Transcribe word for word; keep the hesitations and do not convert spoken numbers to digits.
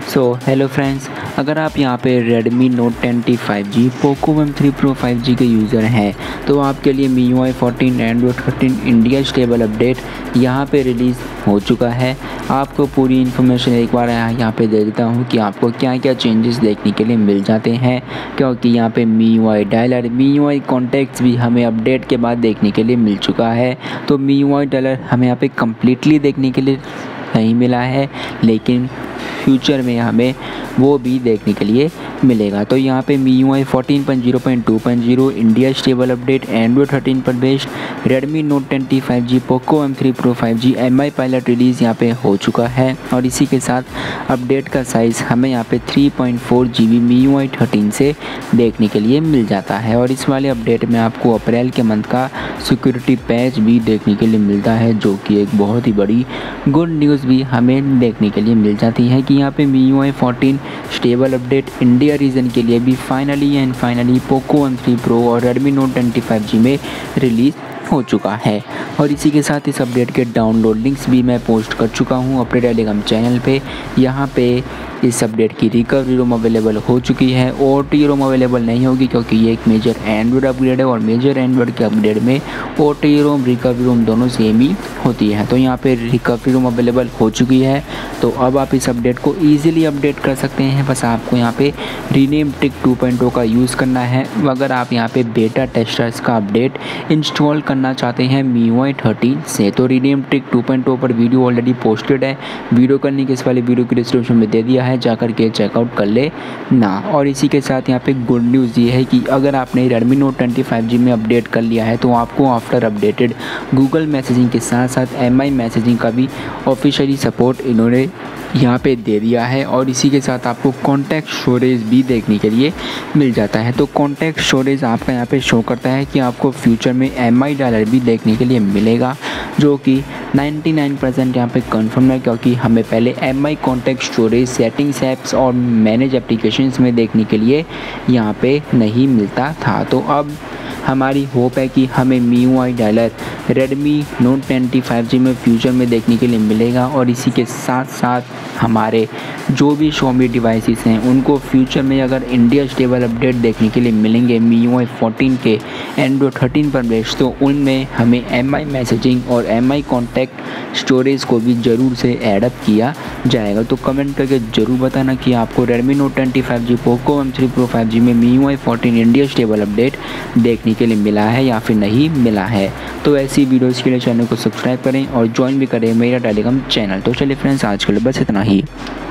So hello friends, अगर आप यहाँ पे Redmi Note ten T five G, Poco M three Pro five G के यूज़र हैं तो आपके लिए M I U I fourteen Android thirteen India stable update यहाँ पे रिलीज़ हो चुका है। आपको पूरी इन्फॉर्मेशन एक बार यहाँ पे दे देता हूँ कि आपको क्या क्या चेंजेस देखने के लिए मिल जाते हैं, क्योंकि यहाँ पे M I U I dialer M I U I contacts भी हमें अपडेट के बाद देखने के लिए मिल चुका है। तो M I U I dialer हमें यहाँ पे कम्प्लीटली देखने के लिए नहीं मिला है, लेकिन फ्यूचर में हमें वो भी देखने के लिए मिलेगा। तो यहाँ पे M I U I fourteen point zero point two point zero India stable update Android thirteen पर based Redmi Note ten T five G, Poco M three Pro five G M I pilot release यहाँ पे हो चुका है और इसी के साथ अपडेट का साइज़ हमें यहाँ पे three point four G B M I U I thirteen से देखने के लिए मिल जाता है। और इस वाले अपडेट में आपको अप्रैल के मंथ का सिक्योरिटी पैच भी देखने के लिए मिलता है, जो कि एक बहुत ही बड़ी गुड न्यूज़ भी हमें देखने के लिए मिल जाती है कि यहाँ पे M I U I fourteen stable update India region के लिए भी finally and finally Poco M three Pro और Redmi Note ten T five G में रिलीज़ हो चुका है। और इसी के साथ इस अपडेट के डाउनलोड लिंक्स भी मैं पोस्ट कर चुका हूँ अपने टेलीग्राम चैनल पे। यहाँ पे इस अपडेट की रिकवरी रोम अवेलेबल हो चुकी है, ओ टी रोम अवेलेबल नहीं होगी क्योंकि ये एक मेजर एंड्रॉयड अपग्रेड है और मेजर एंड्रॉयड के अपडेट में ओ टी रोम रिकवरी रोम दोनों सेम ही होती है। तो यहाँ पे रिकवरी रोम अवेलेबल हो चुकी है, तो अब आप इस अपडेट को ईजिली अपडेट कर सकते हैं। बस आपको यहाँ पे rename tick two point O का यूज़ करना है। अगर आप यहाँ पे बेटा टेस्टर्स का अपडेट इंस्टॉल करना चाहते हैं M I U I thirteen से, तो rename tick two point O पर वीडियो ऑलरेडी पोस्टेड है। वीडियो करने के इस वाले वीडियो की डिस्क्रिप्शन में दे दिया है, जाकर के चेकआउट कर ले ना। और इसी के साथ यहाँ पे गुड न्यूज़ ये है कि अगर आपने Redmi Note ten T five G में अपडेट कर लिया है तो आपको आफ्टर अपडेटेड गूगल मैसेजिंग के साथ साथ एम आई मैसेजिंग का भी ऑफिशियली सपोर्ट इन्होंने यहाँ पे दे दिया है। और इसी के साथ आपको कॉन्टैक्ट स्टोरेज भी देखने के लिए मिल जाता है। तो कॉन्टैक्ट स्टोरेज आपका यहाँ पे शो करता है कि आपको फ्यूचर में एम आई डायलर भी देखने के लिए मिलेगा, जो कि नाइन्टी नाइन परसेंट यहाँ पे कंफर्म है, क्योंकि हमें पहले M I contact storage settings apps और मैनेज एप्लीकेशंस में देखने के लिए यहाँ पे नहीं मिलता था। तो अब हमारी होप है कि हमें M I U I dialer Redmi Note ten T five G में फ्यूचर में देखने के लिए मिलेगा। और इसी के साथ साथ हमारे जो भी Xiaomi डिवाइसेस हैं उनको फ्यूचर में अगर इंडिया स्टेबल अपडेट देखने के लिए मिलेंगे M I U I fourteen के Android थर्टीन पर बेस्ड, तो उनमें हमें एम आई मैसेजिंग और एम आई कॉन्टैक्ट स्टोरेज को भी ज़रूर से ऐडअप किया जाएगा। तो कमेंट करके ज़रूर बताना कि आपको Redmi Note ten T five G, Poco M three Pro five G में M I U I fourteen India stable update देखने के लिए मिला है या फिर नहीं मिला है। तो ऐसी वीडियोज़ के लिए चैनल को सब्सक्राइब करें और ज्वाइन भी करें मेरा टेलीग्राम चैनल। तो चलिए फ्रेंड्स, आज के लिए बस इतना ही।